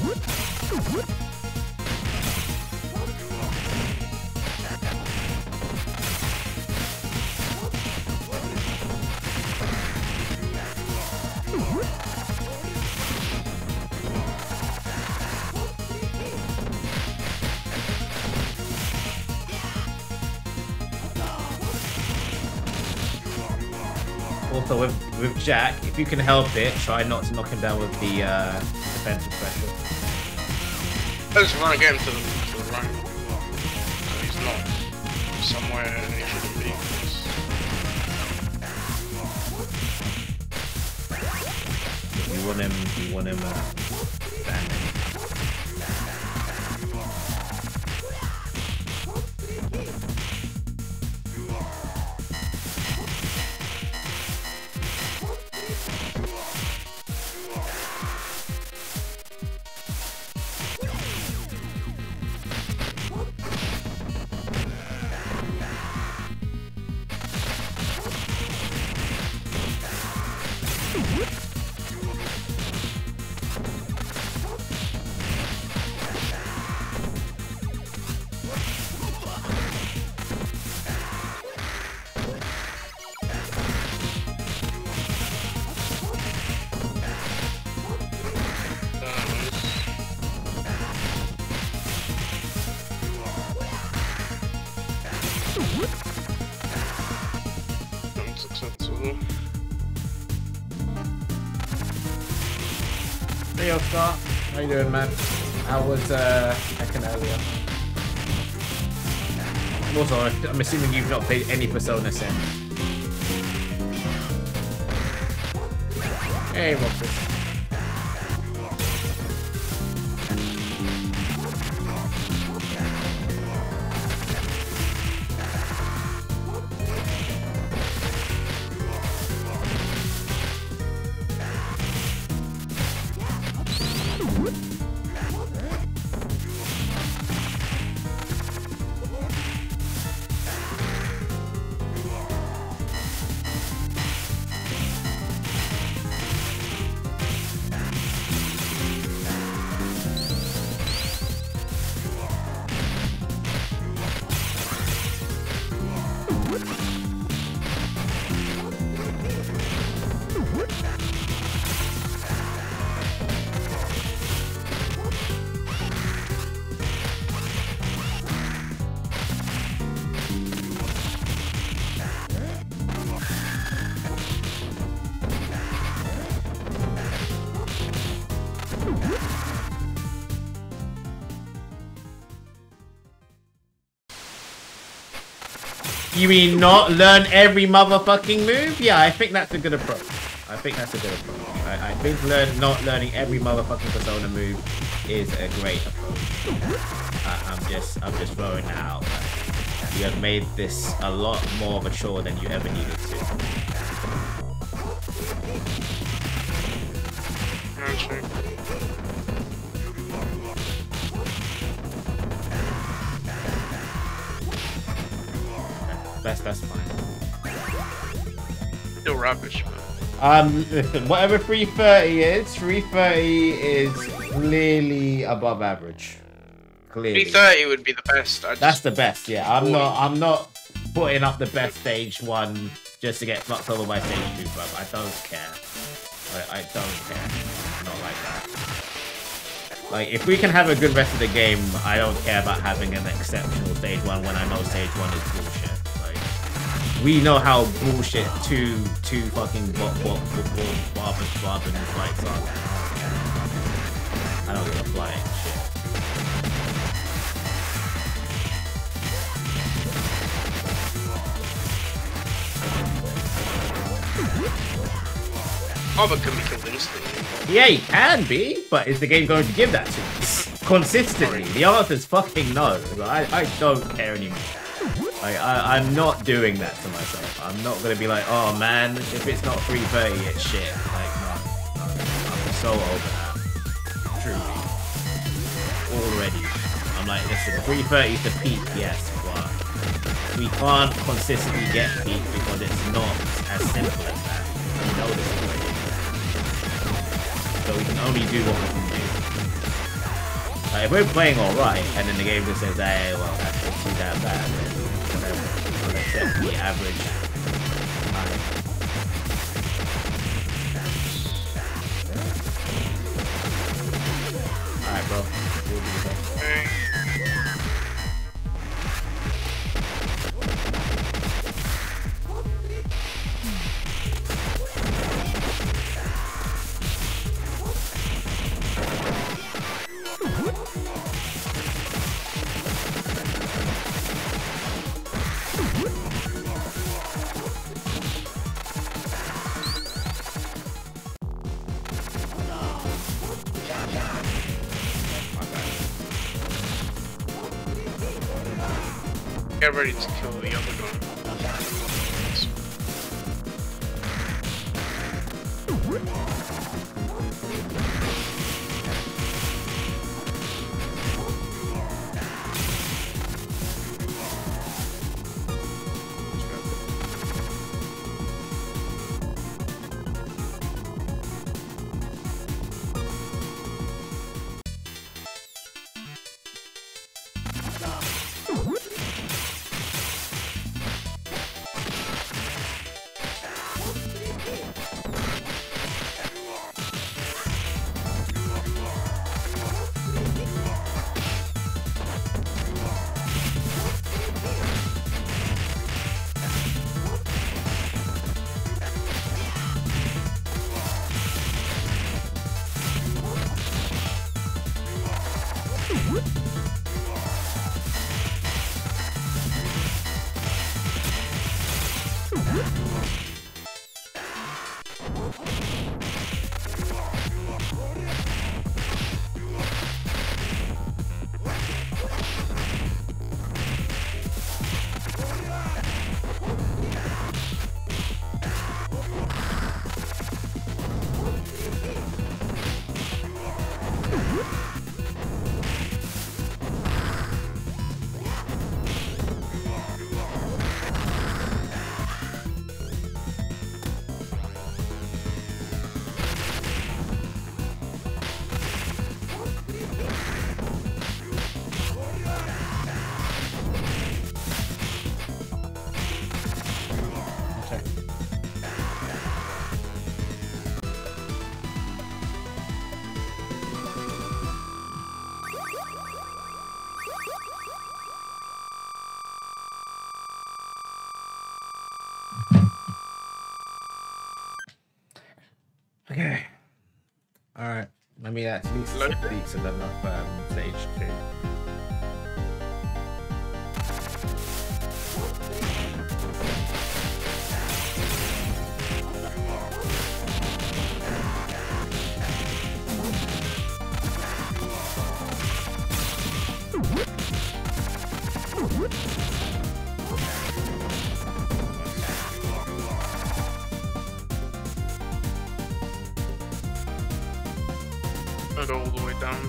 Also, with Jack, if you can help it, try not to knock him down with the defensive special. I just want to get him to the right. So he's not somewhere he shouldn't be. You want him standing. Hey Oscar, how you doing, man? How was Tekken earlier? Also, I'm assuming you've not played any Persona since. Hey, Rockford. You mean not learn every motherfucking move? Yeah, I think that's a good approach. I think not learning every motherfucking Persona move is a great approach. I'm just throwing that out. You have made this a lot more of a chore than you ever needed to. That's fine. Still rubbish, man. Listen, whatever 330 is clearly above average. Clearly. 330 would be the best. That's the best, yeah. I'm not putting up the best stage 1 just to get fucked over by stage 2, bro. I don't care. I don't care. Not like that. Like, if we can have a good rest of the game, I don't care about having an exceptional stage 1 when I know stage 1 is bullshit. We know how bullshit two fucking barbers fights are. I don't give a flying shit. Barber can be killed instantly. Yeah, he can be, but is the game going to give that to us consistently? The answer is fucking no. I don't care anymore. Like, I'm not doing that to myself. I'm not gonna be like, oh man, if it's not 330, it's shit. Like, no. I'm so over that. Truly. Already. I'm like, listen, 330 is the peak, yes, but we can't consistently get peak because it's not as simple as that. We know this already. So we can only do what we can do. Like, if we're playing alright, and then the game just says, hey, well, that's not too damn bad, then whatever. I'll accept the average time. Alright, bro. We'll do that. Okay. Get ready to kill the other guy. Okay. Alright. Let me at least complete to level up stage 2. I'll go all the way down.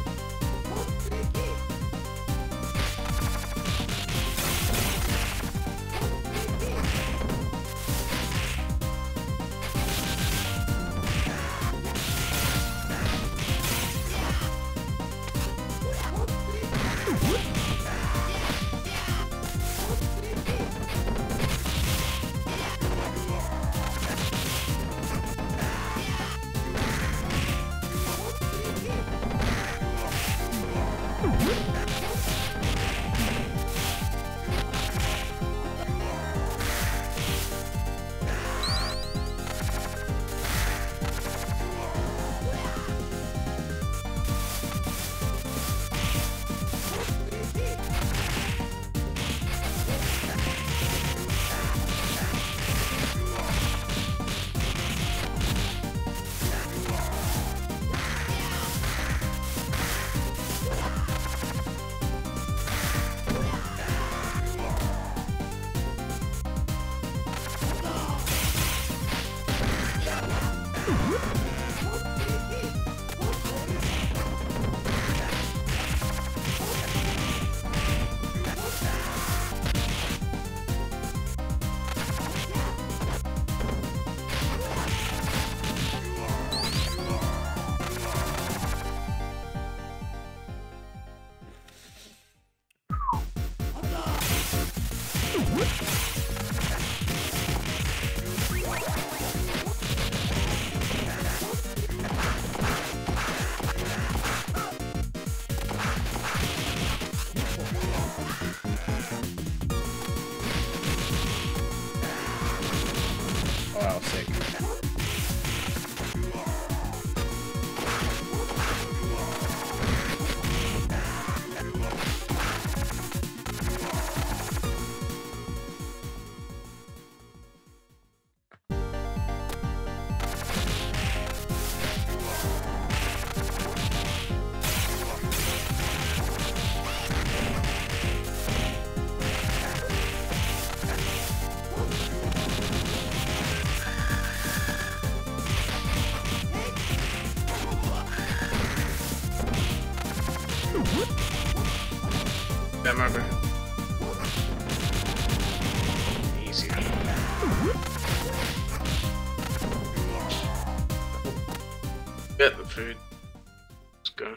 Wow, sick. Them over. Easier. Get the food. Let's go.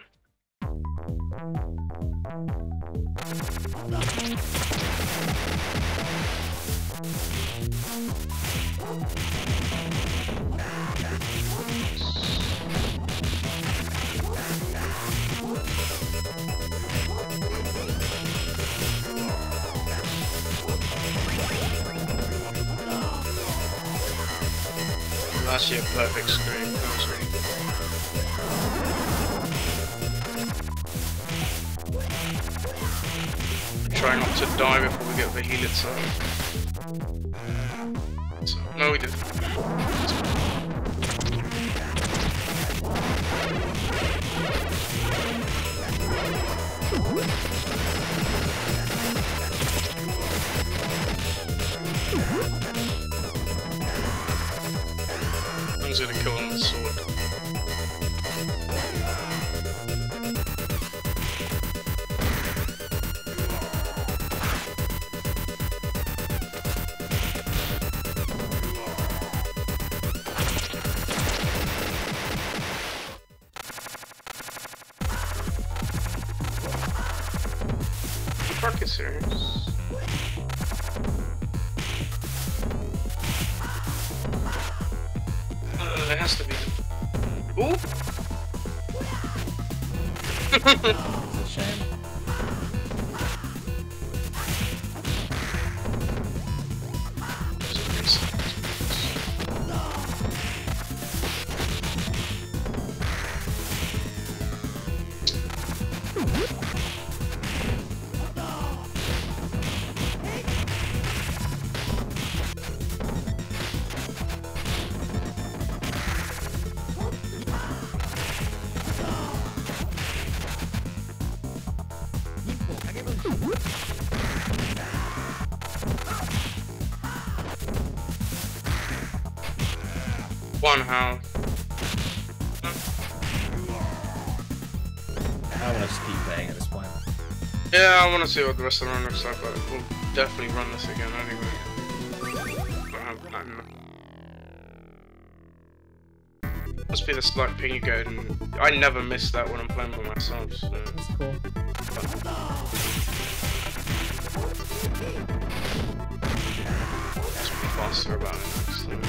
That's your perfect screen. That was really good. Try not to die before we get the heal itself. So, no, we didn't. I'm gonna kill him with the sword. You fucking serious? There has to be. Ooh! It's a shame. One health. I want to just keep playing at this point. Yeah, I want to see what the rest of the run looks like, but we'll definitely run this again anyway. Don't have time. Must be the slight ping you get, and I never miss that when I'm playing by myself. So. That's cool. Just be faster about it next time.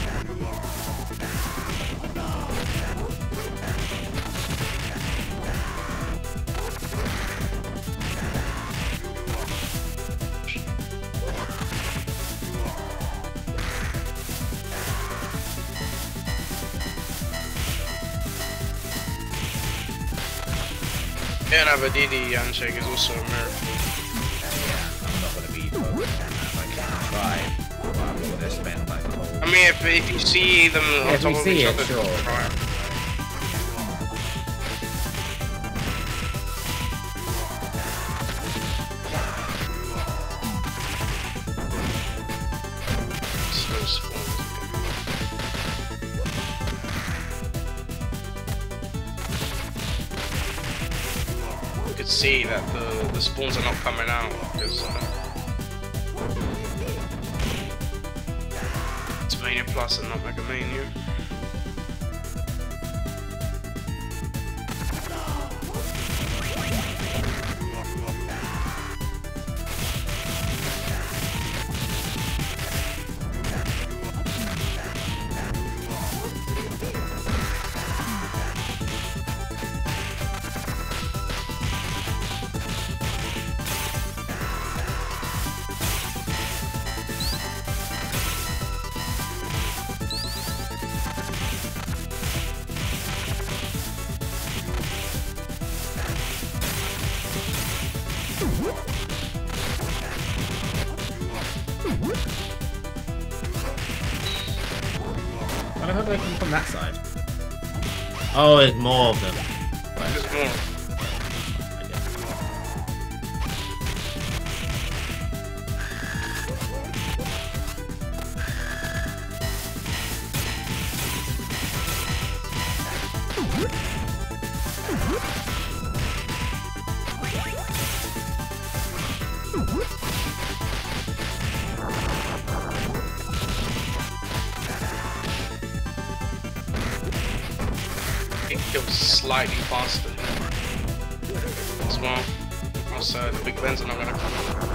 And Abadidi handshake is also a miracle. Yeah, I'm not gonna be focused on that. I can try, but I'm gonna spend like a whole. I mean, if you see them on If top we of see each it, other, sure. try. Still spawns. You could see that the spawns are not coming out because it's Mania Plus and not Mega Mania. I don't know how they come from that side. Oh, there's more of them. Right. There's more. It was slightly faster as well. Also, the big Bens are not gonna come.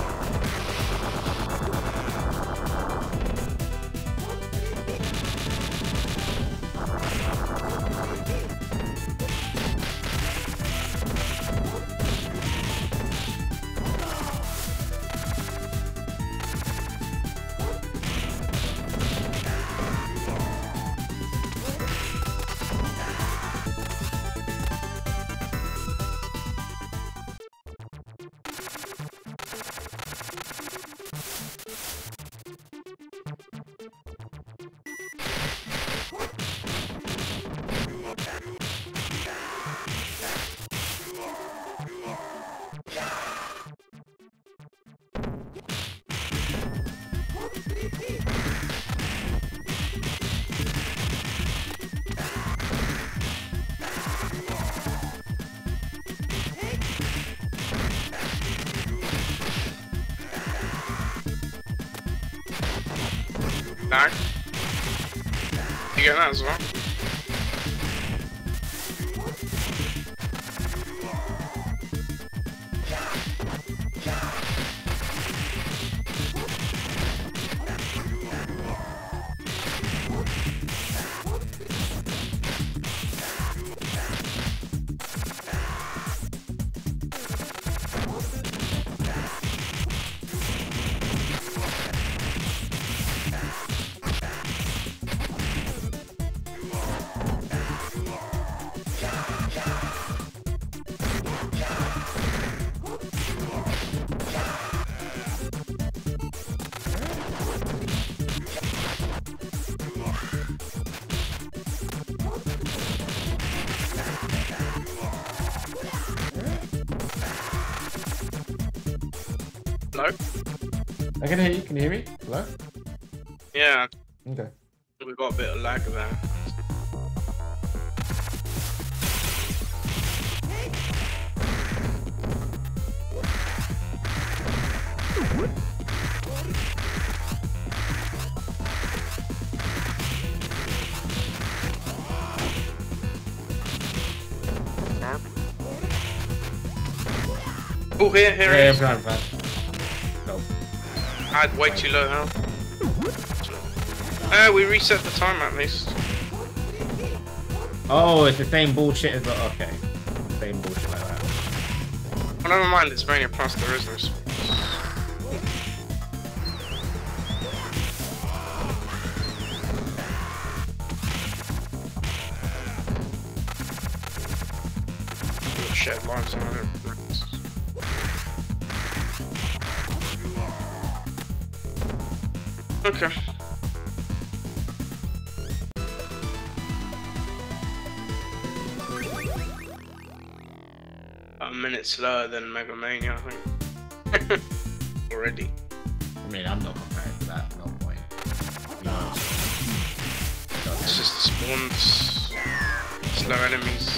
No. You get that as well? Hello? I can hear you. Can you hear me? Hello? Yeah, Okay. we got a bit of lag there. Oh, here Yeah, it is. I'm fine. No. I had way too low health. We reset the time at least. Oh, it's the same bullshit as the... Okay. Same bullshit like that. Oh, never mind, it's Mania Plus, there is no space. Shed lives on it. Okay. A minute slower than Mega Mania, I think. Already. I mean, I'm not comparing to that. No point. No. It's just the spawns, slow enemies.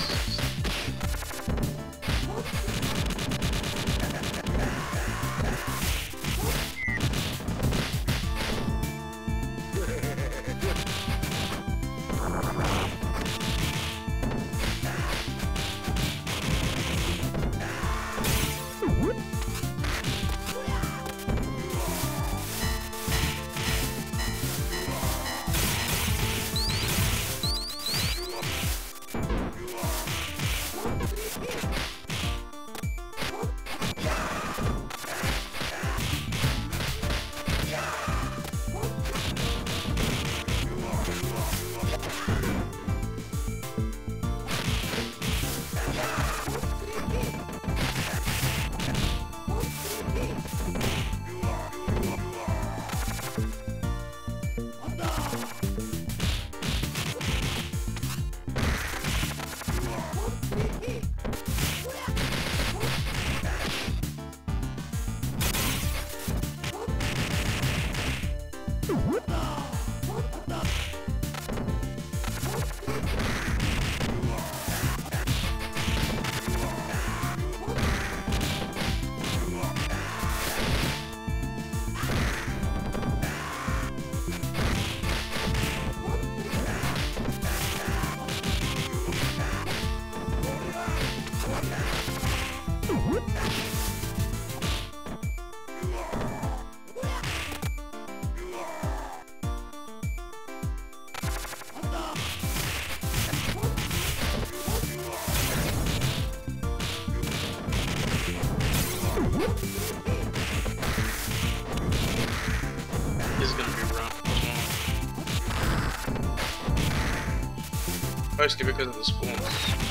Mostly because of the spawns.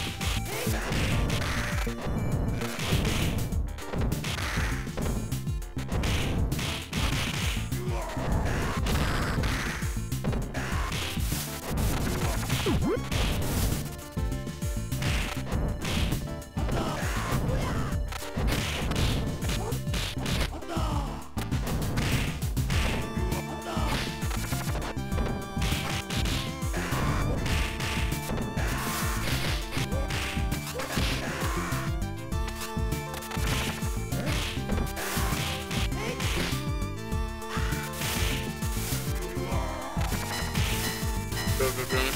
Go, go, go.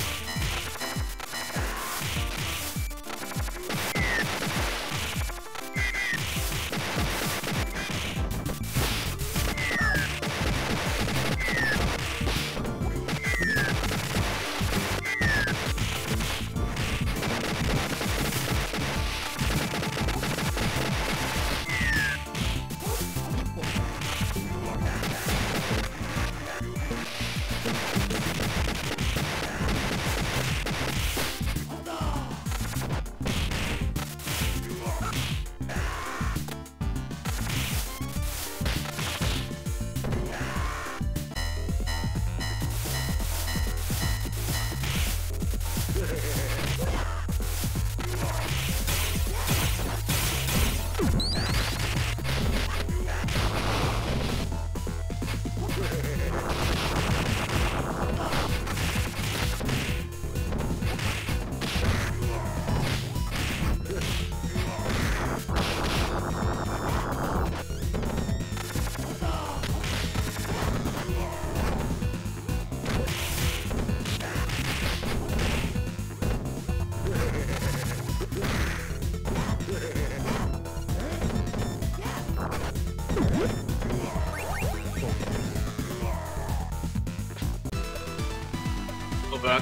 Go back.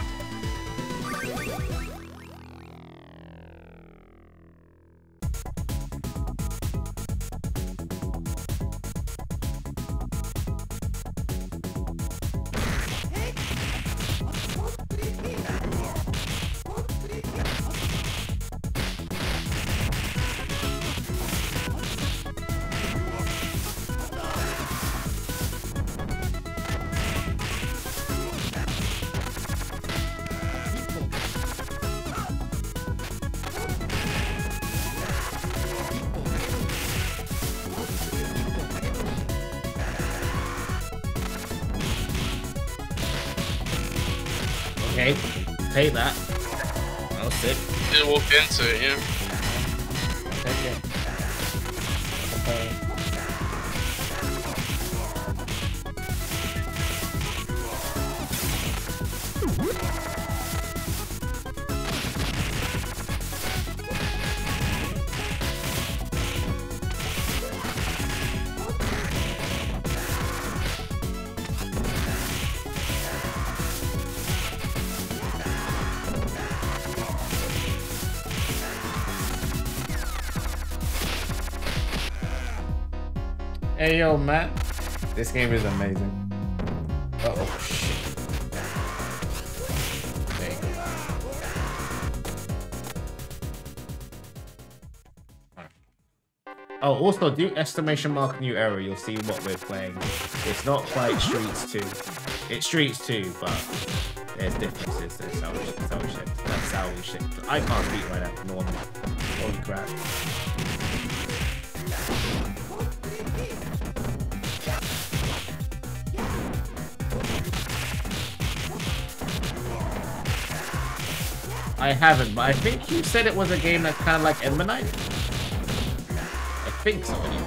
Okay, take that. Oh, sick. Just walk into it, yeah. Take it. Hey yo, Matt. This game is amazing. Oh shit. There you go. Oh, also do exclamation mark new error. You'll see what we're playing. It's not quite Streets 2. It's Streets 2, but there's differences. That's how we shift. That's how we shift. I can't beat right now normally. Holy crap. I haven't, but I think you said it was a game that's kind of like Ember Knight. I think so, anyway.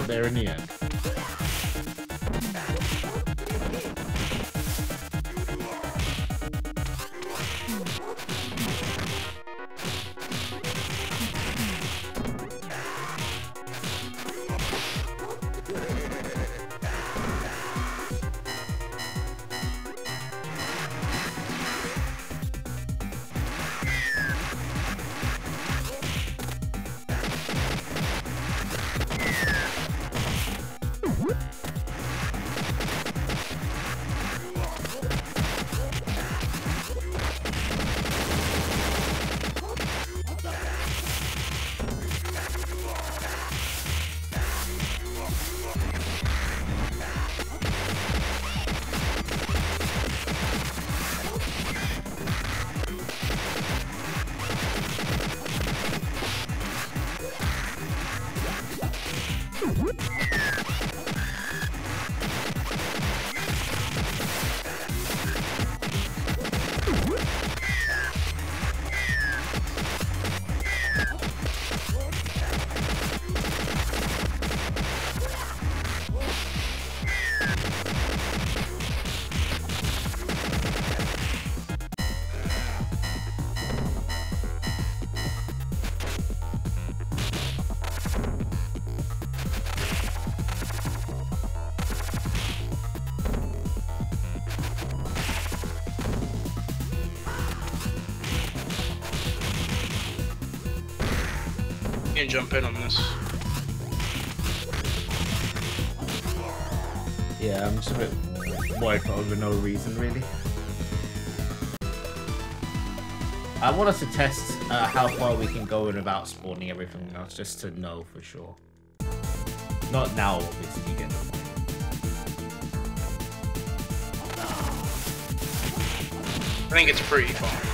got there in the end. You can jump in on this. Yeah, I'm just a bit worried for over no reason, really. I want us to test how far we can go in without spawning everything else, just to know for sure. Not now, obviously, you get the point. I think it's pretty far.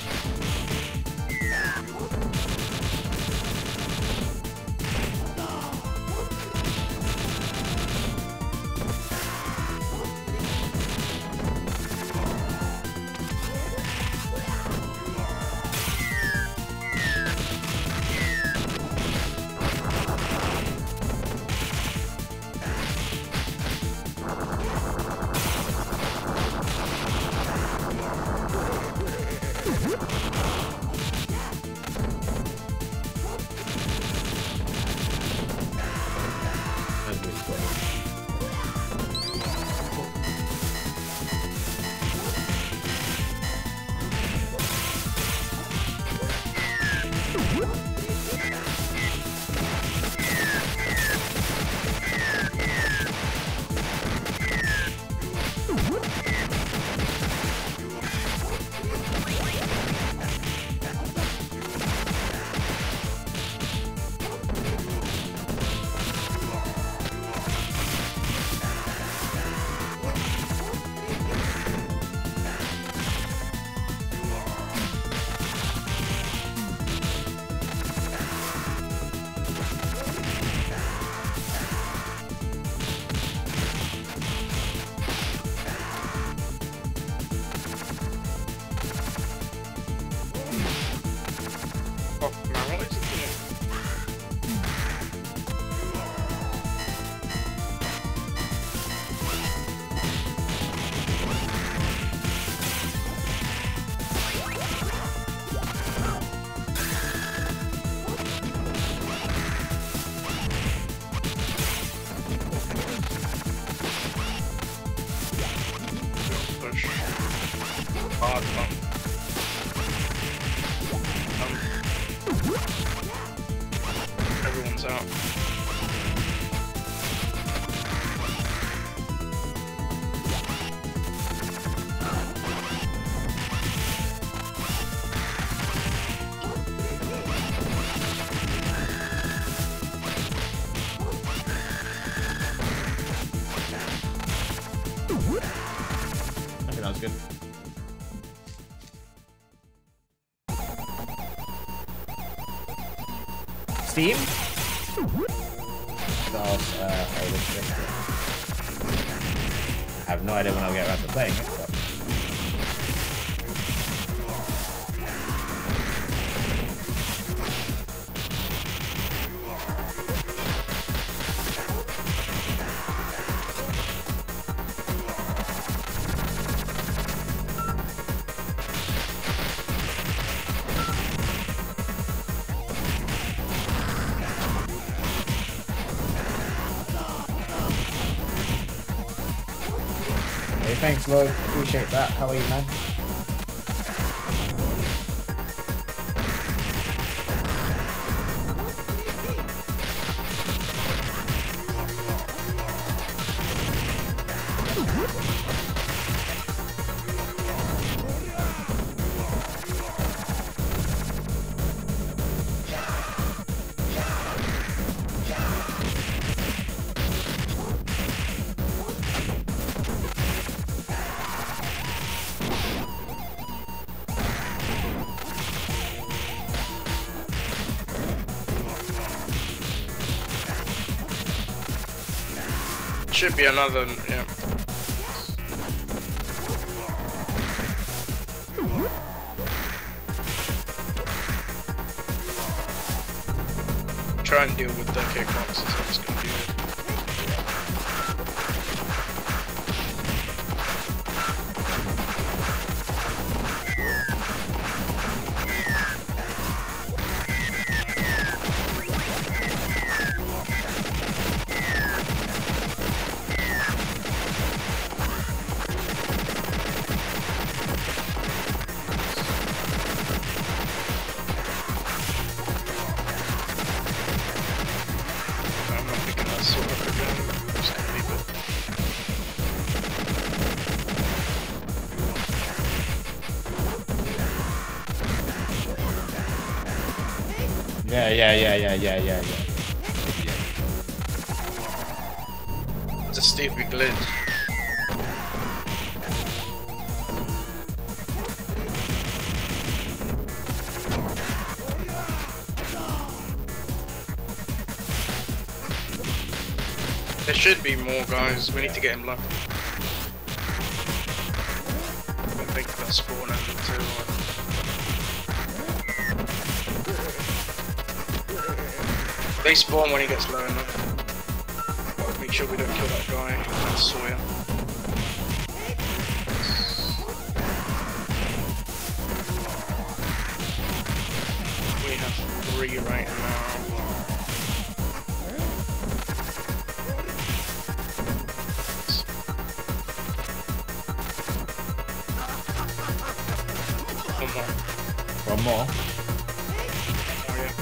Everyone's out. Okay, that was good. Steam? I have no idea when I'll get around to playing it. But... Thanks, Lloyd. Appreciate that. How are you, man? Should be another, yeah. Try and deal with the kickboxes, that's gonna be good. Yeah. It's a stupid glitch. There should be more guys, we need to get him low. I don't think that's spawn ended too. They spawn when he gets low enough. Make sure we don't kill that guy, that's Sawyer. We have 3 right now. One more. Oh yeah.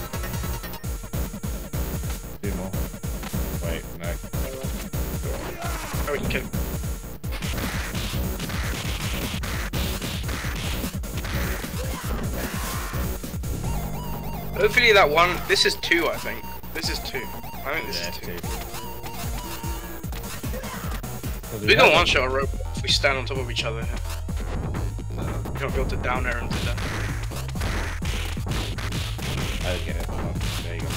2 more. Wait, no. Oh, we can kill him. Hopefully that one, this is 2 I think. This is 2. I think this is 2. We can one-shot a rope if we stand on top of each other here. You don't be able to down air him to death. Okay, well, there you go.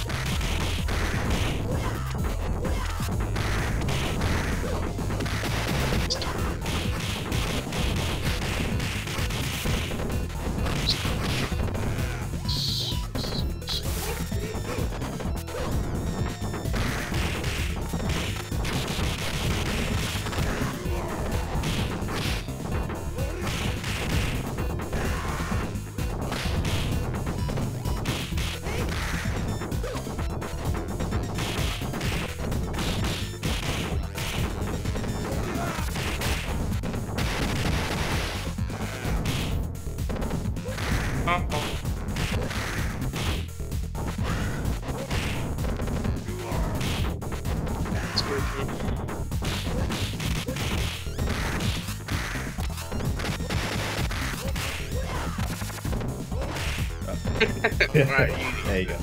Right, there you go.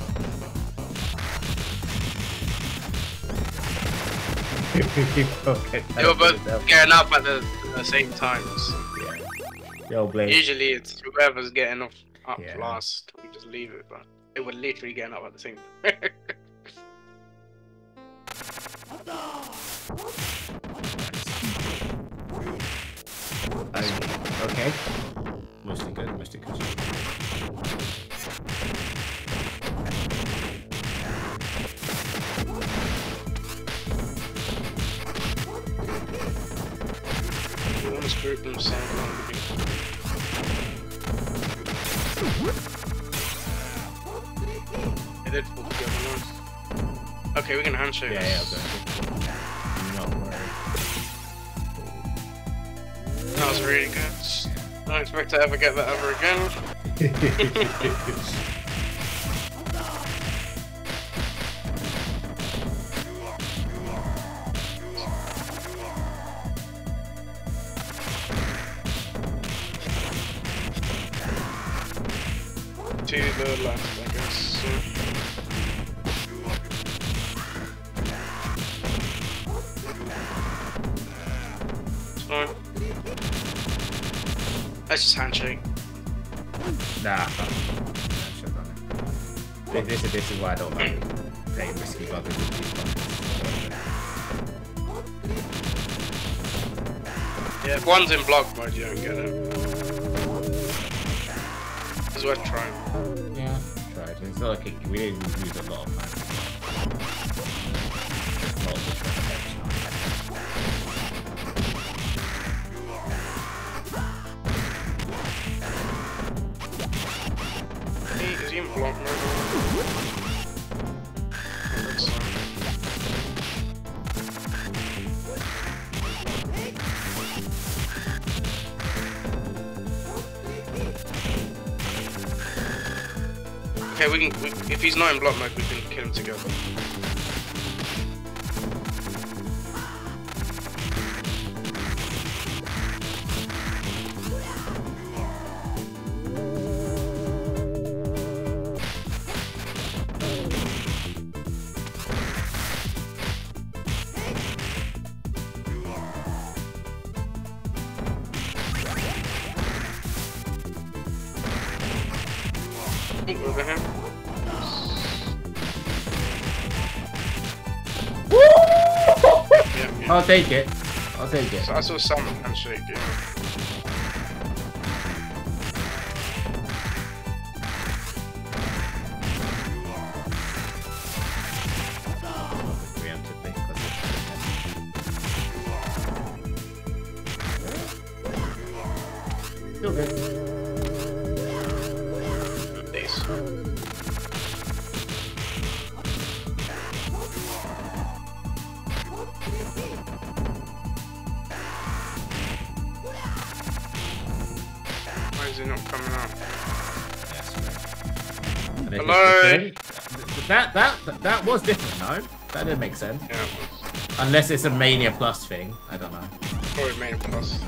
They were both getting up at the same times. Yeah. Yo, Blade. Usually it's whoever's getting up Yeah. last, we just leave it, but they were literally getting up at the same time. Okay. Mostly good, mostly good. You want to group them so they did pull together nice. Okay, we can handshake. Yeah, okay. I'm not worried. That was really good. Don't expect to ever get that ever again. To the left, I guess. It's fine. Let's just handshake. Nah, this is why I don't like playing risky buggers with these buggers. Yeah, if one's in block mode, you don't get it. It's worth trying. Yeah, tried. It's not like we didn't use a lot of time. Is he in block mode? Okay, we can. If he's not in block mode, we can kill him together. Over him. Yeah. I'll take it. I'll take it. So I saw some handshake. Yeah. Preemptively, still good. Why is he not coming out? Hello. That was different, no? That didn't make sense. Yeah, it was. Unless it's a Mania Plus thing. I don't know. Probably main plus.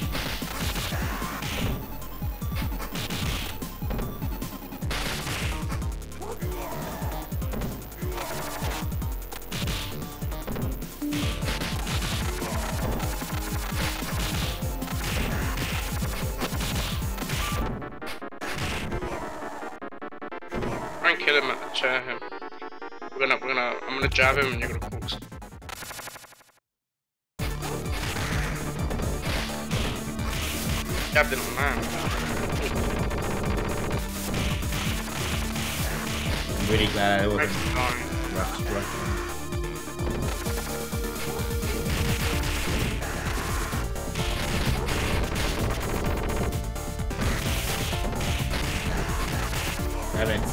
Try and kill him at the chair him. I'm gonna jab him and you're gonna corks. Jabbed him, man. I'm really glad I wasn't Next time. rushed. Damn it.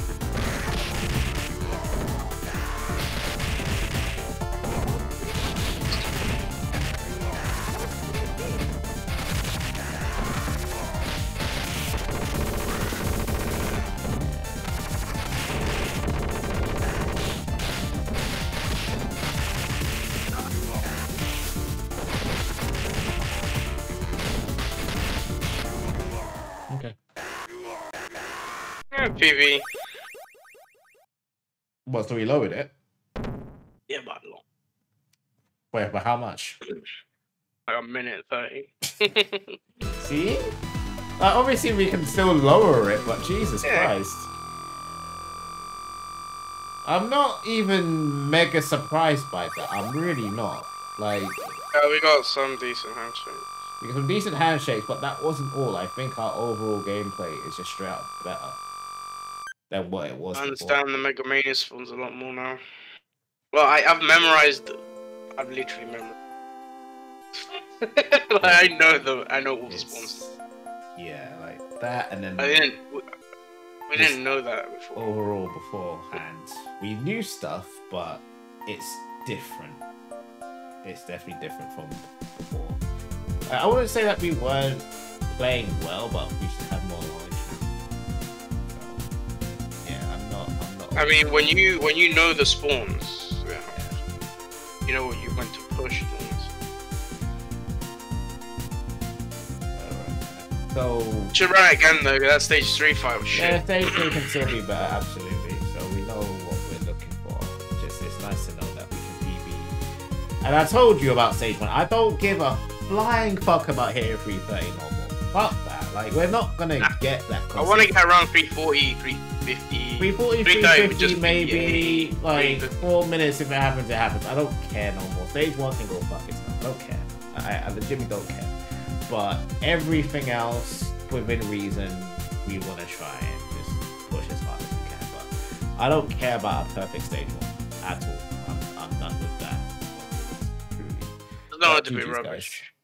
Okay. Yeah, PV. What, so we lowered it? Yeah, but a lot. Wait, but how much? Like a minute 30. See? Obviously we can still lower it, but Jesus Christ. I'm not even mega surprised by that. I'm really not. Like, Yeah, we got some decent handshakes. we got some decent handshakes, but that wasn't all. I think our overall gameplay is just straight up better than what it was I before. understand the Mega Mania spawns a lot more now. Well, I've memorized. I've literally memorized. Like, I know all the spawns. Yeah, like that, and then We didn't know that before. overall beforehand, we knew stuff, but it's different. It's definitely different from before. I wouldn't say that we weren't playing well, but we should have more knowledge. So, yeah, I'm not. I mean, when you know the spawns, yeah. You know what you went to push things. So Should run it again though. That stage 3 fight was shit. yeah, stage 3 can still be better, absolutely. So we know what we're looking for. Just it's nice to know that we can PB. And I told you about stage 1. I don't give a flying fuck about hitting 330 normal. Fuck that. Like we're not gonna get that. I want to get around 340, 350. 340, 350, maybe like 4 minutes if it happens, it happens. I don't care no more. Stage 1 can go fuck itself. I don't care. I legitimately don't care. But everything else, within reason, we want to try and just push as hard as we can. But I don't care about a perfect stage 1 at all. I'm done with that. There's no to be rubbish. Guys.